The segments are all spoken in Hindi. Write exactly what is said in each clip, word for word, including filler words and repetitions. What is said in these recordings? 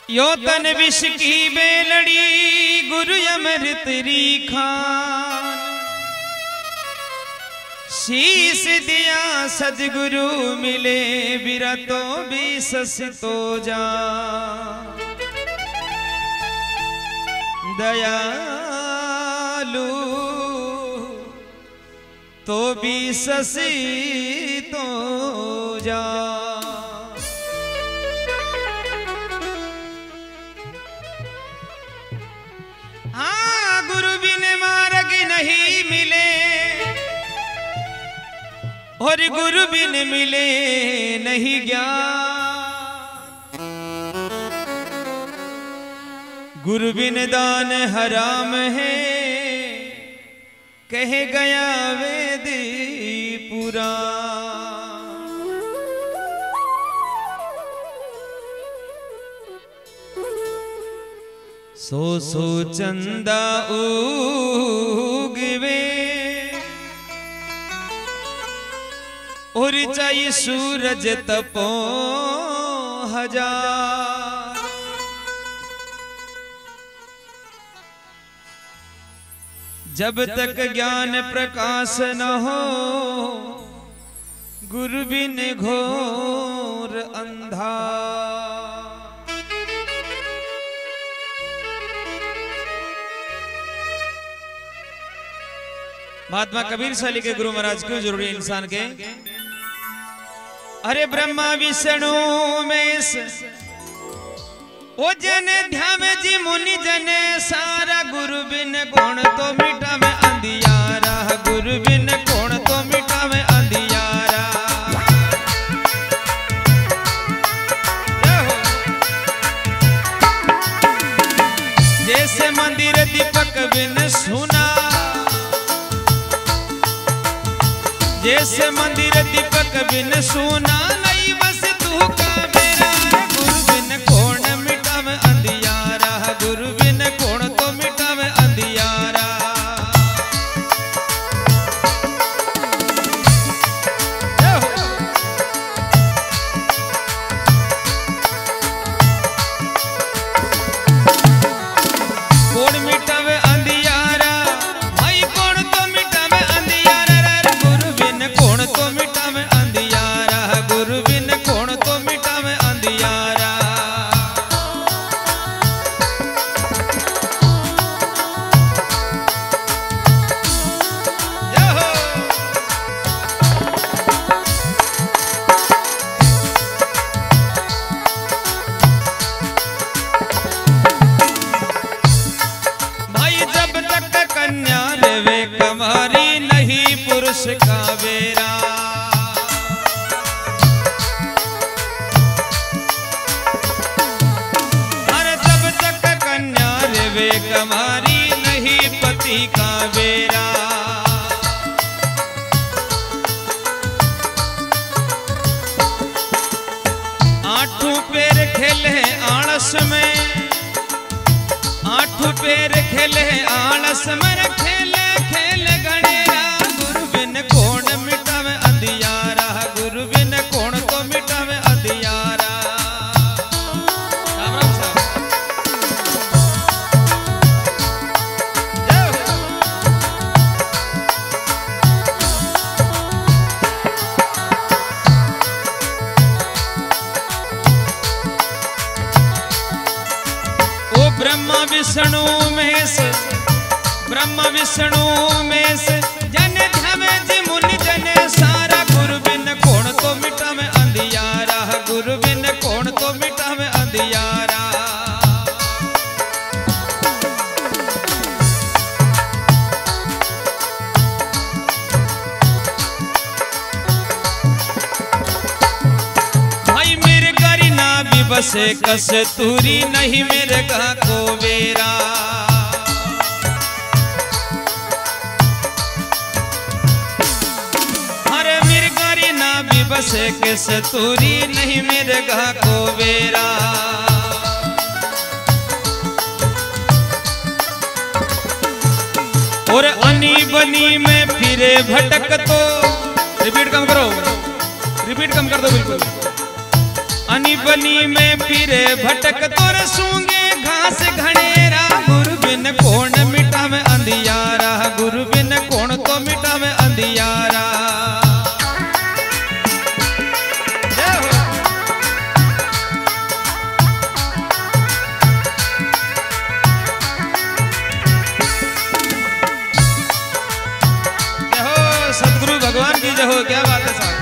यो तन विष की बेलड़ी गुरु अमृत खान, शीस दिया सदगुरु मिले बिरतो भी सस्तो जा। दयालु तो भी ससी तो जा। हाँ गुरु बिन मार्ग नहीं मिले और गुरु बिन मिले नहीं ज्ञान। गुरु बिन दान हराम है कह गया वेद पुराण। सो सो चंदा उगवे और चाहिए सूरज तपो हजार। जब तक ज्ञान प्रकाश न हो गुरु बिन घोर अंधार। महात्मा कबीर साली के गुरु महाराज क्यों जरूरी इंसान के? अरे ब्रह्मा विष्णु महेश ओ जन ध्यान जी मुनि जन सारा, गुरु बिन कौन तो मिटा में अंधियारा। गुरु बिन कौन तो मिटा में अंधियारा। जैसे मंदिर दीपक बिन सुना, जैसे मंदिर दीपक बिन सुना, नहीं बस तू का मेरा। गुरु बिन कौन मिटा में अंधियारा। गुरु बिन कौन तो मिटा में अंधियारा। कौन मिटा में अंधियारा भाई, कौन तो मिटा में अंधियारा। गुरु बिन कौन तो मिटा में अंधियारा। गुरु बिन कौन तो मिटा में अंधियारा। भाई जब तक कन्या रेवे कमारी, नहीं पुरुष का बेरा। अरे जब तक कन्या रेवे कमारी, नहीं पति का बेरा। आठों पैर खेले आलस में, आठों पैर खेले आलस में, खेले खेले गणेरा। गुरु बिन कौन मिटा में अंधियारा। गुरु बिन कौन तो मिटा में अंधियारा। राम राम साहब। जय हो। ओ ब्रह्मा विष्णु महेश, ब्रह्मा विष्णु महेश जन ध्यान जी मुनि जन सारा। गुरु बिन कौन तो मिटा में अंधियारा। गुरु बिन कौन तो मिटा में अंधियारा। भाई मेरे गारी ना भी बसे कस्तूरी, नहीं मेरे गा को बेरा। अरे मेरे गारी ना भी बसे कस्तूरी, नहीं मेरे गा को बेरा। और अनी बनी में फिरे भटक तो, रिपीट कम करो, रिपीट कम कर दो बिल्कुल। अनी बनी में फिरे भटक तोर सूंगे घास घनेरा। गुरु बिन कौन मिटावे अंधियारा, गुरु बिन कौन तो मिटावे अंधियारा। सतगुरु भगवान की जय हो। क्या बात है साहब।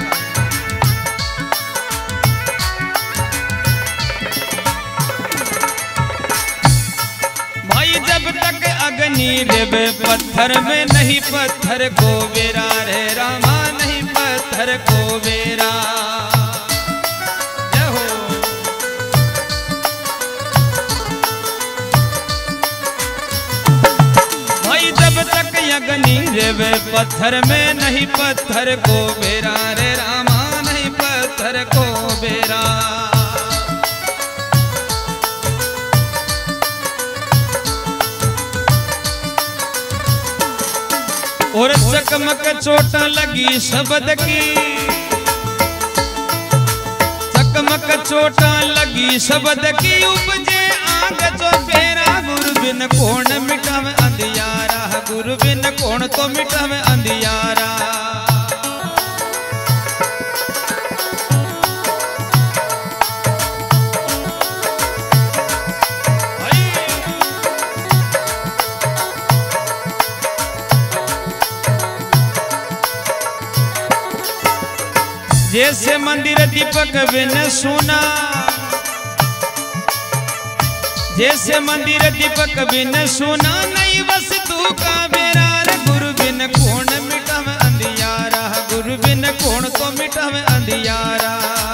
भाई जब तक अग्नि देवे पत्थर में नहीं पत्थर को बेरा रे रामा, नहीं पत्थर को बेरा। जय हो। भाई जब तक अग्नि देवे पत्थर में नहीं पत्थर को बेरा रे रामा, नहीं पत्थर को बेरा। और चकमक चोट लगी शब्द की, चकमक चोट लगी शब्द की, उपजे आग जो फेरा। गुरु बिन कौन मिटावे अंधियारा, गुरु बिन कौन तो मिटावे अंधियारा। जैसे मंदिर दीपक बिन सुना, जैसे मंदिर दीपक बिन सुना, नहीं वस्तु का बेरा। गुरु बिन कौन मिटावे अंधियारा, गुरु बिन कौन तो मिटावे अंधियारा।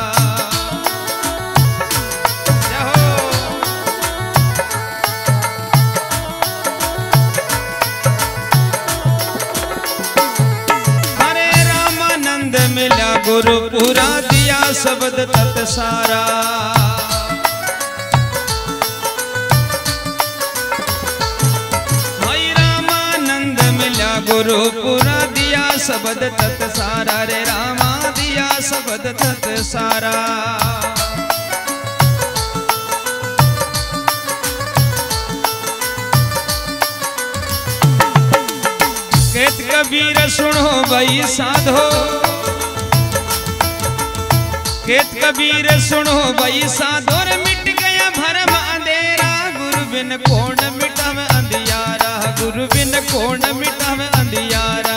मिला गुरु पूरा दिया शब्द तत् सारा। भाई रामानंद मिला गुरु पूरा दिया शब्द तत् सारा रे रामा, दिया शब्द तत् सारा। कहत कबीर सुनो भाई साधो, कहत कबीर सुनो भाई साधो, मिट गया भरम अंधेरा। गुरु बिन कौन मिटावे अंधियारा, गुरु बिन कौन मिटावे अंधियारा।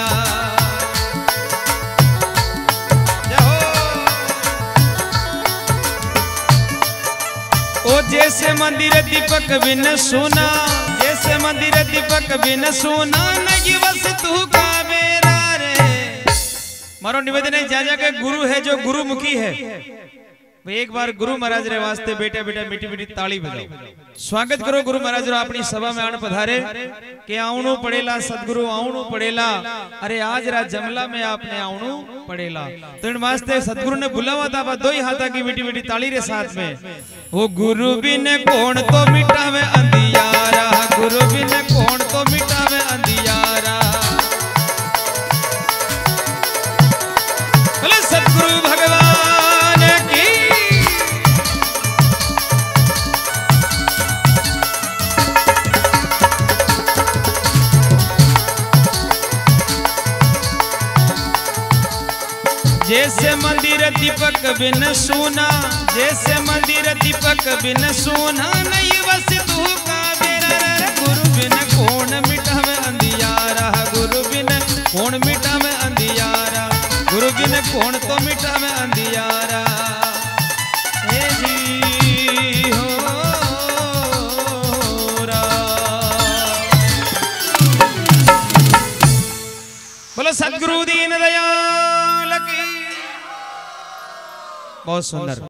ओ जैसे मंदिर दीपक बिन सुना, जैसे मंदिर दीपक बिन सुना, नहीं वस्तु का बेरा रे। मारो निवेदन है, जा जाके गुरु है जो गुरुमुखी है, भाई एक बार गुरु महाराज रे वास्ते बेटा बेटा मीठी मीठी ताली बजाओ। स्वागत करो गुरु महाराज रो अपनी सभा में आन पधारे के आवणु पड़ेला सदगुरु आवणु पड़ेला। अरे आज रात जमला में आपने आवणु पड़ेला, तो इन वास्ते सदगुरु ने बुलावा था दो ही हाथा की मीठी मीठी ताली रे साथ में। वो गुरु बिन कौन तो मिटावे अंधियारा, गुरु बिन कौन तो मिटावे अंधियारा। बोले सदगुरु भगवान की। जैसे मंदिर दीपक बिन सुना, जैसे मंदिर दीपक बिन सुना, नहीं वस्तु का बेरा। गुरु बिन कौन मिटावे अंधियारा, गुरु बिन कौन मिटावे अंधियारा, गुरु बिन कौन तो मिटावे अंधियारा। हे जी हो रा। बोलो सद्गुरु दीन दयाल की। बहुत सुंदर।